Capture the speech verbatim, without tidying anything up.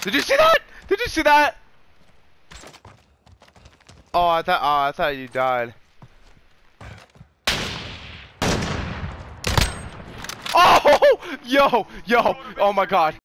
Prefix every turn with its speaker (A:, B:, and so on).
A: Did you see that? Did you see that? Oh, I thought. Oh, I thought you died. Oh, yo, yo. Oh my God.